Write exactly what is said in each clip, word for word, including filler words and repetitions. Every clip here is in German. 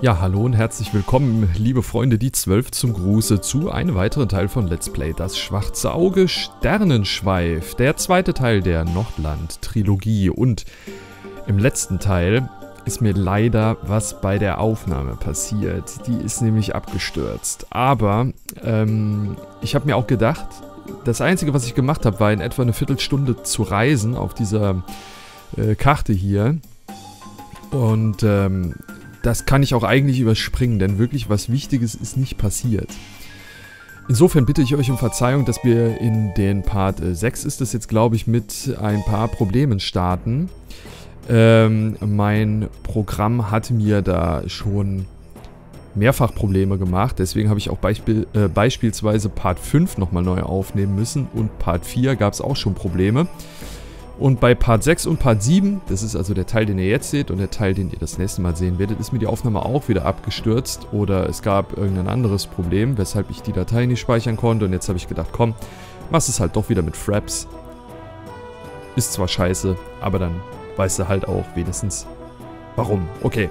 Ja, hallo und herzlich willkommen, liebe Freunde, die zwölf zum Gruße zu einem weiteren Teil von Let's Play Das Schwarze Auge Sternenschweif, der zweite Teil der Nordland-Trilogie. Und im letzten Teil ist mir leider was bei der Aufnahme passiert. Die ist nämlich abgestürzt. Aber ähm, ich habe mir auch gedacht, das Einzige, was ich gemacht habe, war in etwa eine Viertelstunde zu reisen auf dieser äh, Karte hier. Und ähm, das kann ich auch eigentlich überspringen, denn wirklich was Wichtiges ist nicht passiert. Insofern bitte ich euch um Verzeihung, dass wir in den Part äh, sechs ist es jetzt, glaube ich, mit ein paar Problemen starten. Ähm, mein Programm hat mir da schon mehrfach Probleme gemacht, deswegen habe ich auch Beispiel, äh, beispielsweise Part fünf nochmal neu aufnehmen müssen und Part vier gab es auch schon Probleme. Und bei Part sechs und Part sieben, das ist also der Teil, den ihr jetzt seht und der Teil, den ihr das nächste Mal sehen werdet, ist mir die Aufnahme auch wieder abgestürzt oder es gab irgendein anderes Problem, weshalb ich die Datei nicht speichern konnte und jetzt habe ich gedacht, komm, machst es halt doch wieder mit Fraps. Ist zwar scheiße, aber dann weißt du halt auch wenigstens warum. Okay.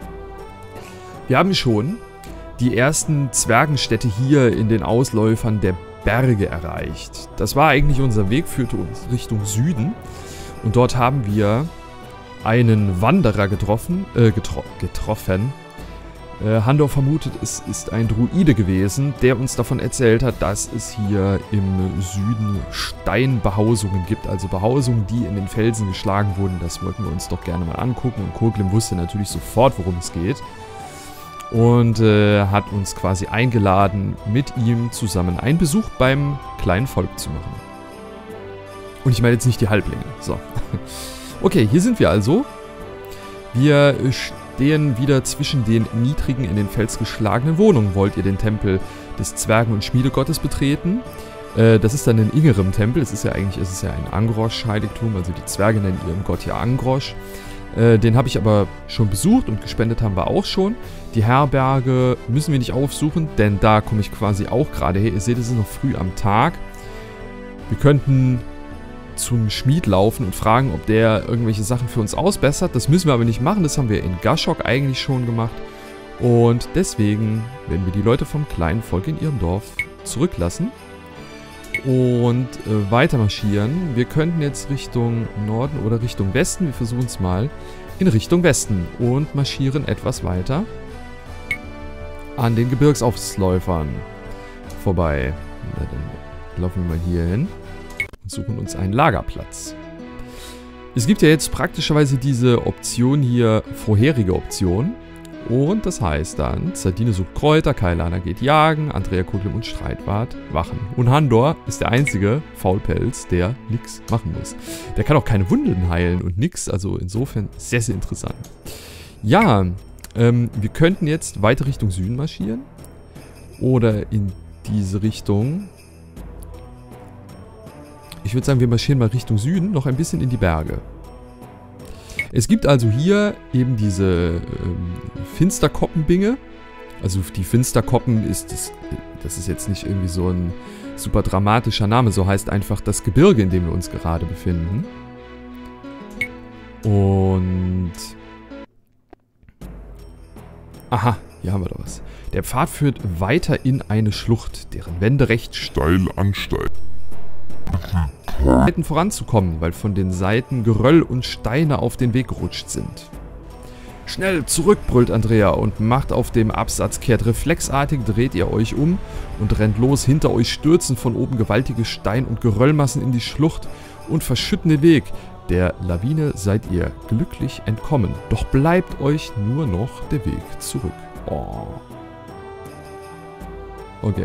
Wir haben schon die ersten Zwergenstädte hier in den Ausläufern der Berge erreicht. Das war eigentlich unser Weg, führte uns Richtung Süden. Und dort haben wir einen Wanderer getroffen. Äh, getro getroffen. Äh, Handor vermutet, es ist ein Druide gewesen, der uns davon erzählt hat, dass es hier im Süden Steinbehausungen gibt. Also Behausungen, die in den Felsen geschlagen wurden. Das wollten wir uns doch gerne mal angucken. Und Kurglim wusste natürlich sofort, worum es geht. Und äh, hat uns quasi eingeladen, mit ihm zusammen einen Besuch beim kleinen Volk zu machen. Und ich meine jetzt nicht die Halblinge. So. Okay, hier sind wir also. Wir stehen wieder zwischen den niedrigen, in den Fels geschlagenen Wohnungen. Wollt ihr den Tempel des Zwergen- und Schmiedegottes betreten? Äh, das ist dann in Ingerem Tempel. Es ist ja eigentlich, es ist ja ein Angrosch-Heiligtum. Also die Zwerge nennen ihren Gott ja Angrosch. Äh, den habe ich aber schon besucht und gespendet haben wir auch schon. Die Herberge müssen wir nicht aufsuchen, denn da komme ich quasi auch gerade her. Ihr seht, es ist noch früh am Tag. Wir könnten zum Schmied laufen und fragen, ob der irgendwelche Sachen für uns ausbessert. Das müssen wir aber nicht machen, das haben wir in Gashok eigentlich schon gemacht. Und deswegen werden wir die Leute vom kleinen Volk in ihrem Dorf zurücklassen und äh, weiter marschieren. Wir könnten jetzt Richtung Norden oder Richtung Westen. Wir versuchen es mal in Richtung Westen und marschieren etwas weiter an den Gebirgsausläufern vorbei. Na, dann laufen wir mal hier hin und suchen uns einen Lagerplatz. Es gibt ja jetzt praktischerweise diese Option hier, vorherige Option. Und das heißt dann, Sardine sucht Kräuter, Kailana geht jagen, Andrea, Kurglim und Streitwart wachen. Und Handor ist der einzige Faulpelz, der nichts machen muss. Der kann auch keine Wunden heilen und nix, also insofern sehr, sehr interessant. Ja, ähm, wir könnten jetzt weiter Richtung Süden marschieren. Oder in diese Richtung. Ich würde sagen, wir marschieren mal Richtung Süden, noch ein bisschen in die Berge. Es gibt also hier eben diese ähm, Finsterkoppenbinge. Also die Finsterkoppen ist, das, das ist jetzt nicht irgendwie so ein super dramatischer Name, so heißt einfach das Gebirge, in dem wir uns gerade befinden. Und... Aha, hier haben wir doch was. Der Pfad führt weiter in eine Schlucht, deren Wände recht steil ansteigen. Voranzukommen, weil von den Seiten Geröll und Steine auf den Weg gerutscht sind. Schnell zurück, brüllt Andrea und macht auf dem Absatz kehrt. Reflexartig dreht ihr euch um und rennt los. Hinter euch stürzen von oben gewaltige Stein- und Geröllmassen in die Schlucht und verschütten den Weg. Der Lawine seid ihr glücklich entkommen. Doch bleibt euch nur noch der Weg zurück. Oh. Okay.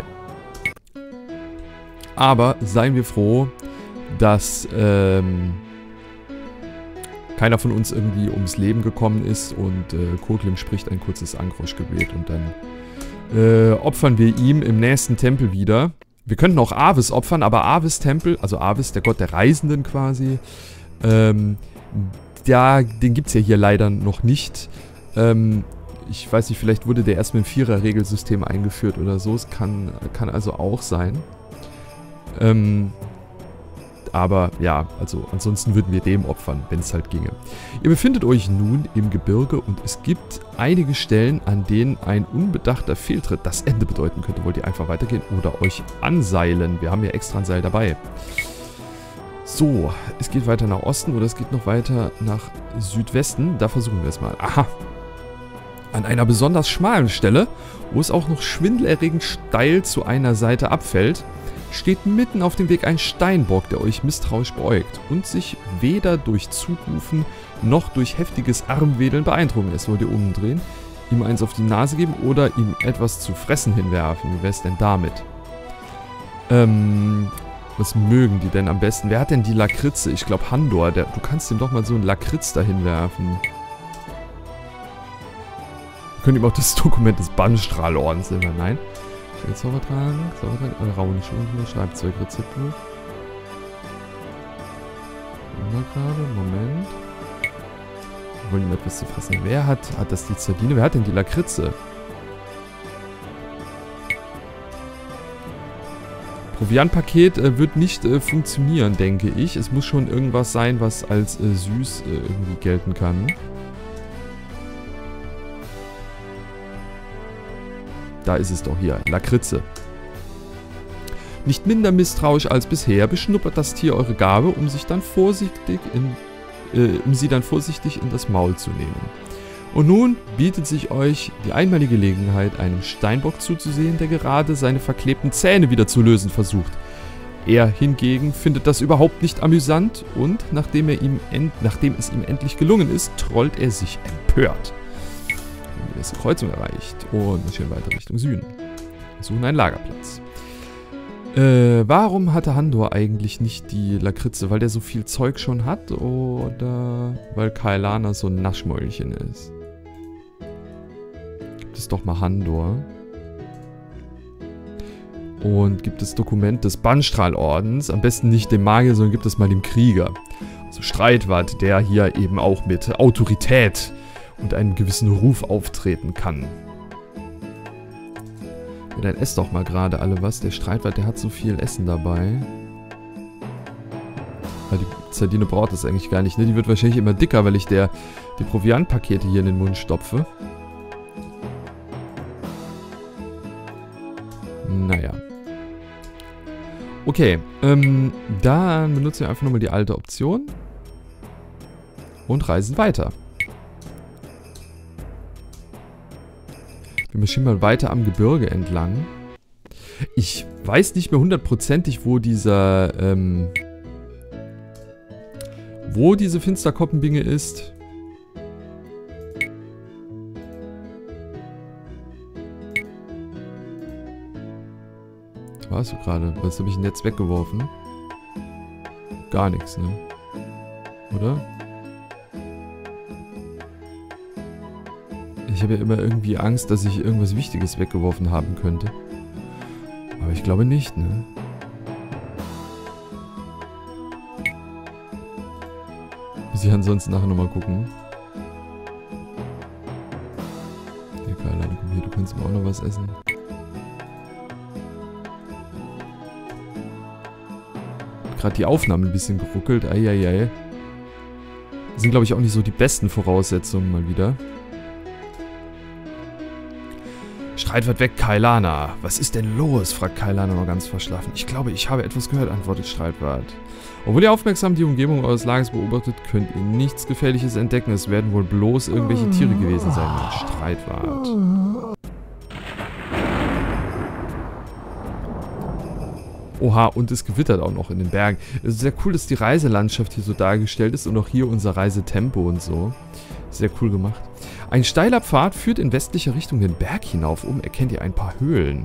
Aber seien wir froh, dass ähm, keiner von uns irgendwie ums Leben gekommen ist und äh, Kurglim spricht ein kurzes Angrosch-Gebet und dann äh, opfern wir ihm im nächsten Tempel wieder. Wir könnten auch Avis opfern, aber Avis Tempel, also Avis, der Gott der Reisenden quasi, ähm, der, den gibt es ja hier leider noch nicht. Ähm, ich weiß nicht, vielleicht wurde der erst mit dem Vierer-Regelsystem eingeführt oder so. Es kann, kann also auch sein. Ähm, Aber ja, also ansonsten würden wir dem opfern, wenn es halt ginge. Ihr befindet euch nun im Gebirge und es gibt einige Stellen, an denen ein unbedachter Fehltritt das Ende bedeuten könnte. Wollt ihr einfach weitergehen oder euch anseilen? Wir haben ja extra ein Seil dabei. So, es geht weiter nach Osten oder es geht noch weiter nach Südwesten. Da versuchen wir es mal. Aha. An einer besonders schmalen Stelle, wo es auch noch schwindelerregend steil zu einer Seite abfällt, steht mitten auf dem Weg ein Steinbock, der euch misstrauisch beäugt und sich weder durch Zurufen noch durch heftiges Armwedeln beeindrucken lässt. Wollt ihr umdrehen, ihm eins auf die Nase geben oder ihm etwas zu fressen hinwerfen? Wie wäre es denn damit? Ähm, was mögen die denn am besten? Wer hat denn die Lakritze? Ich glaube Handor. Der, du kannst ihm doch mal so einen Lakritz dahin werfen. Wir können ihm auch das Dokument des Bannstrahlordens nehmen. Nein. Zaubertrank, Zaubertrank, Rauenschulden, Schreibzeugrezept. Gerade, Moment. Wir wollen ihm etwas zu fressen. Wer hat, hat das die Sardine? Wer hat denn die Lakritze? Proviantpaket äh, wird nicht äh, funktionieren, denke ich. Es muss schon irgendwas sein, was als äh, süß äh, irgendwie gelten kann. Da ist es doch hier. Lakritze. Nicht minder misstrauisch als bisher beschnuppert das Tier eure Gabe, um sich dann vorsichtig in, äh, um sie dann vorsichtig in das Maul zu nehmen. Und nun bietet sich euch die einmalige Gelegenheit, einem Steinbock zuzusehen, der gerade seine verklebten Zähne wieder zu lösen versucht. Er hingegen findet das überhaupt nicht amüsant und nachdem, er ihm end, nachdem es ihm endlich gelungen ist, trollt er sich empört. Die erste Kreuzung erreicht und marschieren weiter Richtung Süden. Wir suchen einen Lagerplatz. Äh, warum hatte Handor eigentlich nicht die Lakritze? Weil der so viel Zeug schon hat oder weil Kaelana so ein Naschmäulchen ist? Gibt es doch mal Handor. Und gibt es Dokument des Bannstrahlordens, am besten nicht dem Magier, sondern gibt es mal dem Krieger. Also Streitwart, der hier eben auch mit Autorität und einem gewissen Ruf auftreten kann. Ja, dann esst doch mal gerade alle was. Der Streitwart, der hat so viel Essen dabei. Weil die Sardine braucht das eigentlich gar nicht, ne? Die wird wahrscheinlich immer dicker, weil ich der die Proviantpakete hier in den Mund stopfe. Naja. Okay, ähm, dann benutzen wir einfach nochmal die alte Option. Und reisen weiter. Wir marschieren mal weiter am Gebirge entlang. Ich weiß nicht mehr hundertprozentig, wo dieser, ähm, wo diese Finsterkoppenbinge ist. Was warst du gerade? Was habe ich denn jetzt weggeworfen? Gar nichts, ne? Oder? Ich habe ja immer irgendwie Angst, dass ich irgendwas Wichtiges weggeworfen haben könnte. Aber ich glaube nicht, ne? Muss ich ansonsten nachher nochmal gucken. Ja, Kaelana, komm hier, du kannst mir auch noch was essen. Gerade die Aufnahme ein bisschen geruckelt. Eieiei. Das sind, glaube ich, auch nicht so die besten Voraussetzungen mal wieder. Streitwart weg, Kaelana. Was ist denn los? Fragt Kaelana noch ganz verschlafen. Ich glaube, ich habe etwas gehört, antwortet Streitwart. Obwohl ihr aufmerksam die Umgebung eures Lagers beobachtet, könnt ihr nichts Gefährliches entdecken. Es werden wohl bloß irgendwelche Tiere gewesen sein. Streitwart. Oha, und es gewittert auch noch in den Bergen. Es ist sehr cool, dass die Reiselandschaft hier so dargestellt ist und auch hier unser Reisetempo und so. Sehr cool gemacht. Ein steiler Pfad führt in westlicher Richtung den Berg hinauf. Um erkennt ihr ein paar Höhlen.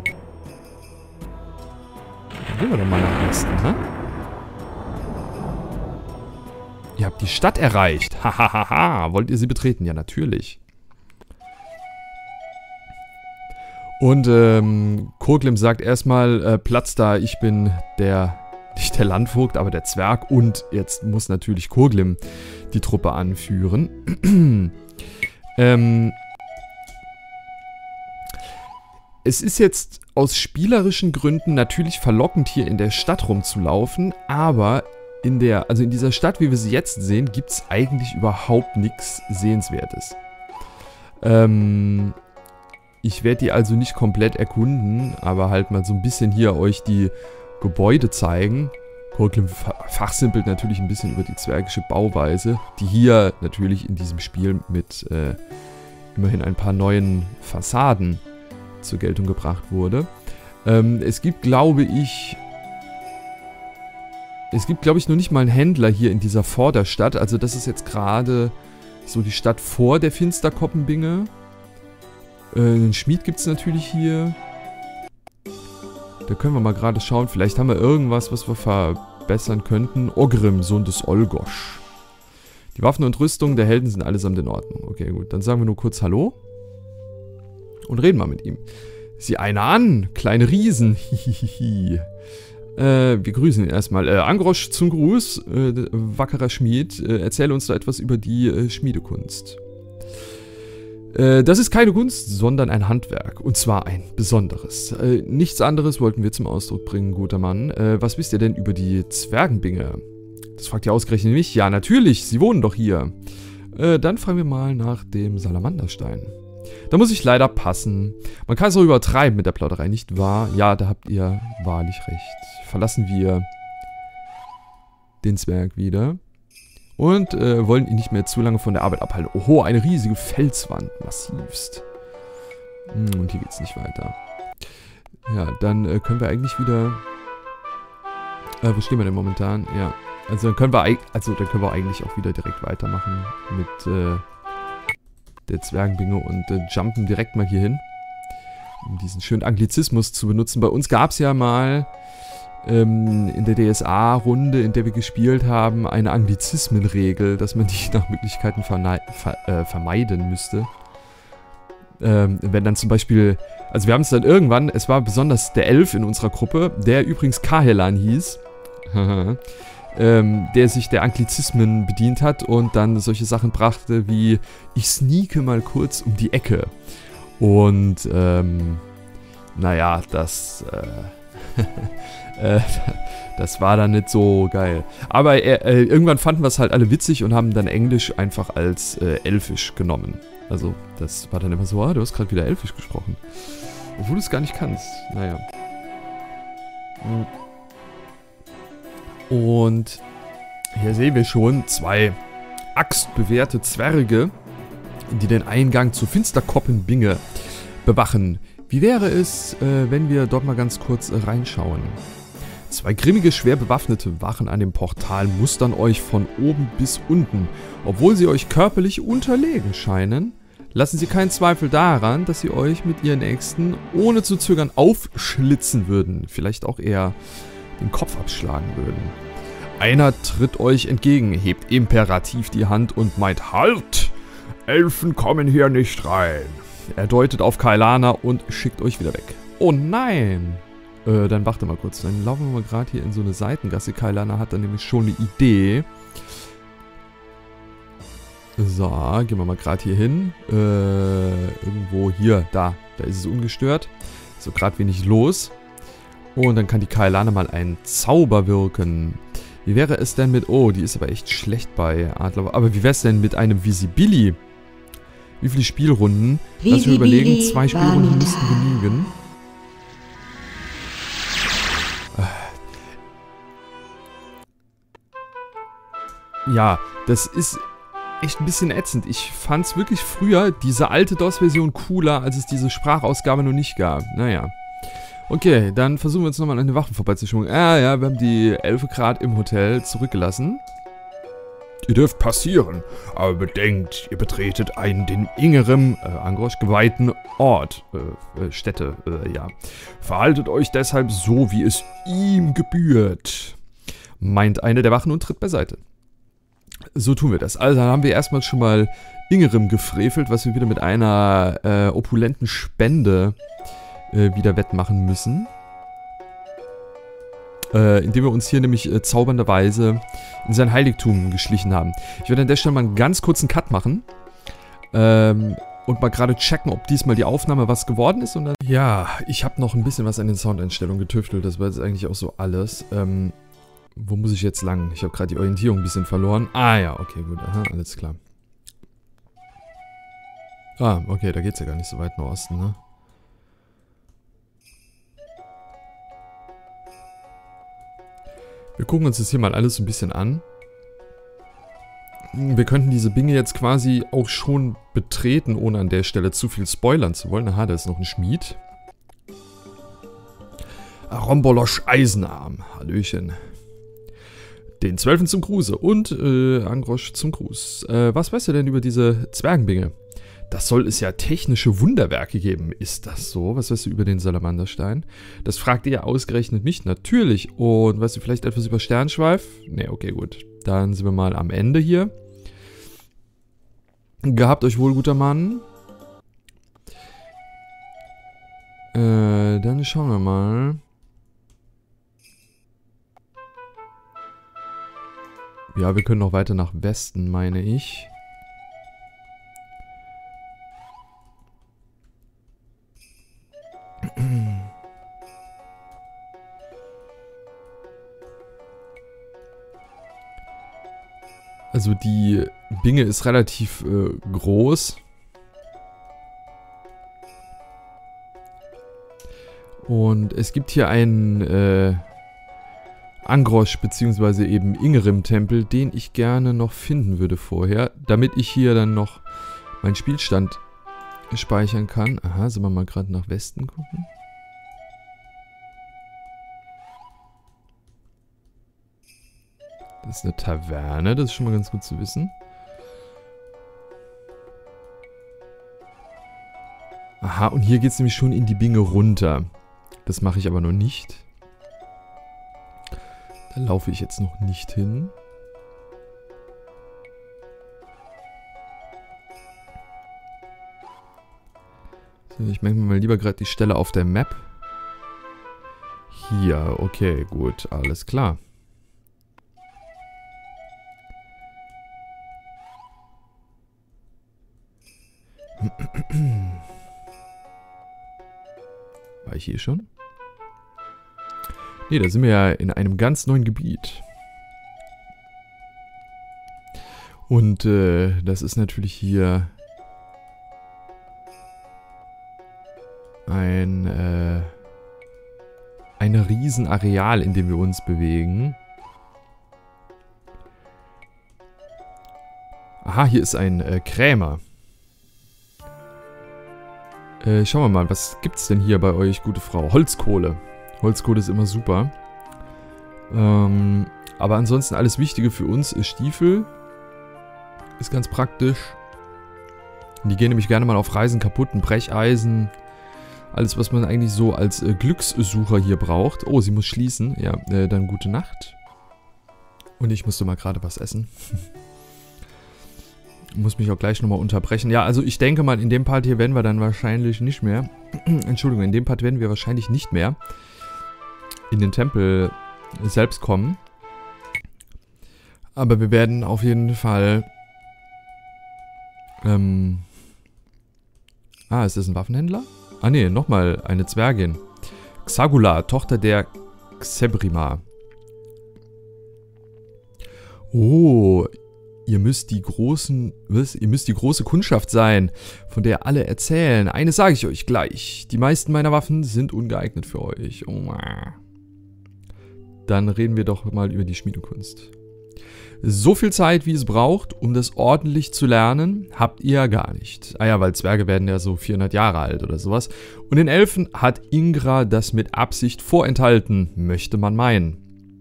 Dann gehen wir doch mal nach Westen, hä? Ihr habt die Stadt erreicht. Hahaha. Wollt ihr sie betreten? Ja, natürlich. Und ähm, Kurglim sagt erstmal, äh, Platz da, ich bin der, nicht der Landvogt, aber der Zwerg. Und jetzt muss natürlich Kurglim die Truppe anführen. ähm, es ist jetzt aus spielerischen Gründen natürlich verlockend, hier in der Stadt rumzulaufen, aber in der, also in dieser Stadt, wie wir sie jetzt sehen, gibt es eigentlich überhaupt nichts Sehenswertes. Ähm, ich werde die also nicht komplett erkunden, aber halt mal so ein bisschen hier euch die Gebäude zeigen. Kurklim fachsimpelt natürlich ein bisschen über die zwergische Bauweise, die hier natürlich in diesem Spiel mit äh, immerhin ein paar neuen Fassaden zur Geltung gebracht wurde. Ähm, es gibt, glaube ich... Es gibt, glaube ich, noch nicht mal einen Händler hier in dieser Vorderstadt. Also das ist jetzt gerade so die Stadt vor der Finsterkoppenbinge. Äh, einen Schmied gibt es natürlich hier. Da können wir mal gerade schauen. Vielleicht haben wir irgendwas, was wir verbessern könnten. Ogrim, Sohn des Olgosch. Die Waffen und Rüstungen der Helden sind allesamt in Ordnung. Okay, gut. Dann sagen wir nur kurz Hallo. Und reden mal mit ihm. Sieh einer an, kleine Riesen. Hihihihi. Äh, wir grüßen ihn erstmal. Äh, Angrosch zum Gruß, äh, wackerer Schmied. Äh, erzähle uns da etwas über die äh, Schmiedekunst. Äh, das ist keine Kunst, sondern ein Handwerk. Und zwar ein besonderes. Äh, nichts anderes wollten wir zum Ausdruck bringen, guter Mann. Äh, was wisst ihr denn über die Zwergenbinge? Das fragt ihr ausgerechnet mich. Ja, natürlich, sie wohnen doch hier. Äh, dann fragen wir mal nach dem Salamanderstein. Da muss ich leider passen. Man kann es auch übertreiben mit der Plauderei, nicht wahr? Ja, da habt ihr wahrlich recht. Verlassen wir den Zwerg wieder. Und äh, wollen ihn nicht mehr zu lange von der Arbeit abhalten. Oho, eine riesige Felswand. Massivst. Hm, und hier geht's nicht weiter. Ja, dann äh, können wir eigentlich wieder... Äh, wo stehen wir denn momentan? Ja, also dann können wir, also, dann können wir eigentlich auch wieder direkt weitermachen mit... Äh, der Zwergenbinge und äh, jumpen direkt mal hier hin, um diesen schönen Anglizismus zu benutzen. Bei uns gab es ja mal ähm, in der D S A-Runde, in der wir gespielt haben, eine Anglizismenregel, dass man die nach Möglichkeiten ver äh, vermeiden müsste. Ähm, wenn dann zum Beispiel, also wir haben es dann irgendwann, es war besonders der Elf in unserer Gruppe, der übrigens Kahelan hieß, Ähm, der sich der Anglizismen bedient hat und dann solche Sachen brachte wie ich sneake mal kurz um die Ecke. Und, ähm, naja, das, äh, äh, das war dann nicht so geil. Aber äh, äh, irgendwann fanden wir es halt alle witzig und haben dann Englisch einfach als äh, Elfisch genommen. Also, das war dann immer so, ah, du hast gerade wieder Elfisch gesprochen. Obwohl du es gar nicht kannst. Naja. Hm. Und hier sehen wir schon zwei axtbewehrte Zwerge, die den Eingang zur Finsterkoppenbinge bewachen. Wie wäre es, äh, wenn wir dort mal ganz kurz äh, reinschauen? Zwei grimmige, schwer bewaffnete Wachen an dem Portal mustern euch von oben bis unten. Obwohl sie euch körperlich unterlegen scheinen, lassen sie keinen Zweifel daran, dass sie euch mit ihren Äxten ohne zu zögern aufschlitzen würden. Vielleicht auch eher den Kopf abschlagen würden. Einer tritt euch entgegen, hebt imperativ die Hand und meint, halt! Elfen kommen hier nicht rein. Er deutet auf Kaelana und schickt euch wieder weg. Oh nein! Äh, dann warte mal kurz. Dann laufen wir mal gerade hier in so eine Seitengasse. Kaelana hat dann nämlich schon eine Idee. So, gehen wir mal gerade hier hin. Äh, irgendwo hier, da. Da ist es ungestört. So gerade wenig los. Und dann kann die Kaelana mal einen Zauber wirken. Wie wäre es denn mit... Oh, die ist aber echt schlecht bei Adler. Aber wie wäre es denn mit einem Visibili? Wie viele Spielrunden? Lass mich überlegen. Zwei Spielrunden müssten genügen. Ja, das ist echt ein bisschen ätzend. Ich fand es wirklich früher, diese alte DOS-Version, cooler, als es diese Sprachausgabe noch nicht gab. Naja. Okay, dann versuchen wir uns nochmal an den Wachen vorbeizuschwingen. Ah ja, wir haben die elf Grad im Hotel zurückgelassen. Ihr dürft passieren, aber bedenkt, ihr betretet einen den Ingerem, äh, Angrosch geweihten Ort, äh, äh, Städte, äh, ja. Verhaltet euch deshalb so, wie es ihm gebührt, meint eine der Wachen und tritt beiseite. So tun wir das. Also dann haben wir erstmal schon mal Ingerem gefrevelt, was wir wieder mit einer äh, opulenten Spende äh, wieder wettmachen müssen. Äh, indem wir uns hier nämlich äh, zaubernderweise in sein Heiligtum geschlichen haben. Ich werde an der Stelle mal einen ganz kurzen Cut machen. Ähm, und mal gerade checken, ob diesmal die Aufnahme was geworden ist. Und dann ja, ich habe noch ein bisschen was an den Soundeinstellungen getüftelt. Das war jetzt eigentlich auch so alles. Ähm, Wo muss ich jetzt lang? Ich habe gerade die Orientierung ein bisschen verloren. Ah ja, okay, gut. Aha, alles klar. Ah, okay, da geht's ja gar nicht so weit nach Osten, ne? Wir gucken uns das hier mal alles so ein bisschen an. Wir könnten diese Binge jetzt quasi auch schon betreten, ohne an der Stelle zu viel spoilern zu wollen. Aha, da ist noch ein Schmied. Rombolosch Eisenarm. Hallöchen. Den Zwölfen zum Gruße und äh, Angrosch zum Gruß. Äh, was weißt du denn über diese Zwergenbinge? Das soll es ja technische Wunderwerke geben. Ist das so? Was weißt du über den Salamanderstein? Das fragt ihr ja ausgerechnet mich, natürlich. Und weißt du vielleicht etwas über Sternschweif? Ne, okay, gut. Dann sind wir mal am Ende hier. Gehabt euch wohl, guter Mann. Äh, dann schauen wir mal. Ja, wir können noch weiter nach Westen, meine ich. Also die Binge ist relativ äh, groß. Und es gibt hier einen äh, Angrosch bzw. eben Ingerim-Tempel, den ich gerne noch finden würde vorher, damit ich hier dann noch meinen Spielstand speichern kann. Aha, sollen wir mal gerade nach Westen gucken? Das ist eine Taverne, das ist schon mal ganz gut zu wissen. Aha, und hier geht es nämlich schon in die Binge runter. Das mache ich aber noch nicht. Da laufe ich jetzt noch nicht hin. So, ich merke mir mal lieber gerade die Stelle auf der Map. Hier, okay, gut, alles klar. War ich hier schon? Ne, da sind wir ja in einem ganz neuen Gebiet. Und äh, das ist natürlich hier ein, äh, ein Riesenareal, in dem wir uns bewegen. Aha, hier ist ein äh, Krämer. Äh, schauen wir mal, was gibt's denn hier bei euch, gute Frau? Holzkohle. Holzkohle ist immer super. Ähm, aber ansonsten alles Wichtige für uns ist Stiefel. Ist ganz praktisch. Die gehen nämlich gerne mal auf Reisen kaputt. Ein Brecheisen. Alles, was man eigentlich so als äh, Glückssucher hier braucht. Oh, sie muss schließen. Ja, äh, dann gute Nacht. Und ich musste mal gerade was essen. Muss mich auch gleich nochmal unterbrechen. Ja, also ich denke mal, in dem Part hier werden wir dann wahrscheinlich nicht mehr... Entschuldigung, in dem Part werden wir wahrscheinlich nicht mehr in den Tempel selbst kommen. Aber wir werden auf jeden Fall... Ähm... Ah, ist das ein Waffenhändler? Ah ne, nochmal eine Zwergin. Xagula, Tochter der Xebrima. Oh... Ihr müsst die großen, was? Ihr müsst die große Kundschaft sein, von der alle erzählen. Eines sage ich euch gleich. Die meisten meiner Waffen sind ungeeignet für euch. Oh. Dann reden wir doch mal über die Schmiedekunst. So viel Zeit, wie es braucht, um das ordentlich zu lernen, habt ihr ja gar nicht. Ah ja, weil Zwerge werden ja so vierhundert Jahre alt oder sowas. Und den Elfen hat Ingra das mit Absicht vorenthalten, möchte man meinen.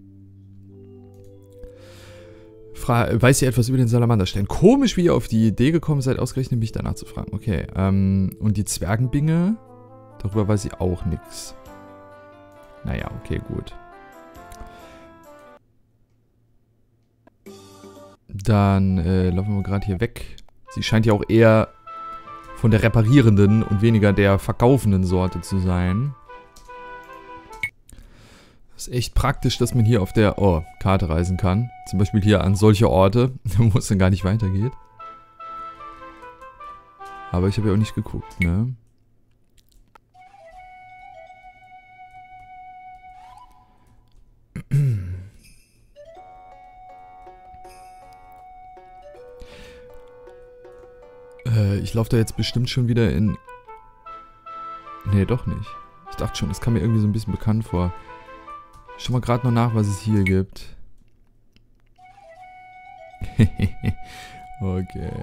Weiß ihr etwas über den Salamanderstein? Komisch, wie ihr auf die Idee gekommen seid, ausgerechnet mich danach zu fragen. Okay, ähm, und die Zwergenbinge? Darüber weiß ich auch nichts. Naja, okay, gut. Dann äh, laufen wir gerade hier weg. Sie scheint ja auch eher von der reparierenden und weniger der verkaufenden Sorte zu sein. Ist echt praktisch, dass man hier auf der oh, Karte reisen kann. Zum Beispiel hier an solche Orte, wo es dann gar nicht weitergeht. Aber ich habe ja auch nicht geguckt, ne? ich laufe da jetzt bestimmt schon wieder in... Nee, doch nicht. Ich dachte schon, das kam mir irgendwie so ein bisschen bekannt vor. Schau mal gerade noch nach, was es hier gibt. Okay.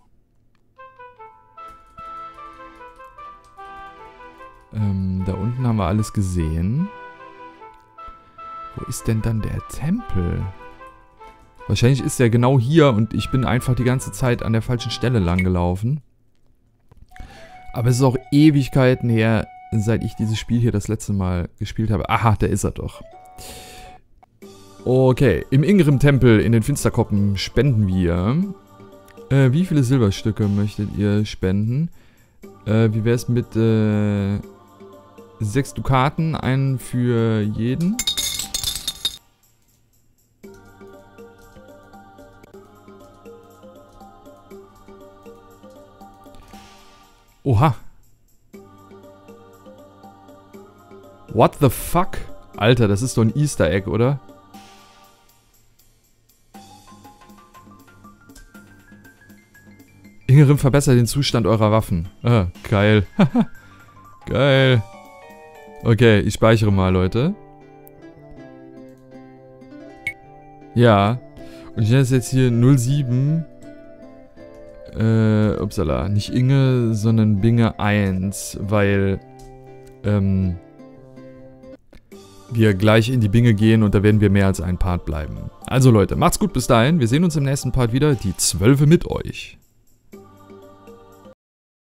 Ähm, da unten haben wir alles gesehen. Wo ist denn dann der Tempel? Wahrscheinlich ist der genau hier und ich bin einfach die ganze Zeit an der falschen Stelle lang gelaufen. Aber es ist auch Ewigkeiten her, seit ich dieses Spiel hier das letzte Mal gespielt habe. Aha, da ist er doch. Okay, im Ingrim-Tempel in den Finsterkoppen spenden wir. Äh, wie viele Silberstücke möchtet ihr spenden? Äh, wie wäre es mit äh, sechs Dukaten, einen für jeden? Oha. What the fuck? Alter, das ist doch ein Easter Egg, oder? Ingrim verbessert den Zustand eurer Waffen. Ah, geil. Geil. Okay, ich speichere mal, Leute. Ja. Und ich nenne es jetzt hier null sieben. Äh, upsala. Nicht Inge, sondern Binge eins, weil ähm, wir gleich in die Binge gehen und da werden wir mehr als ein Part bleiben. Also Leute, macht's gut bis dahin. Wir sehen uns im nächsten Part wieder. Die Zwölfe mit euch.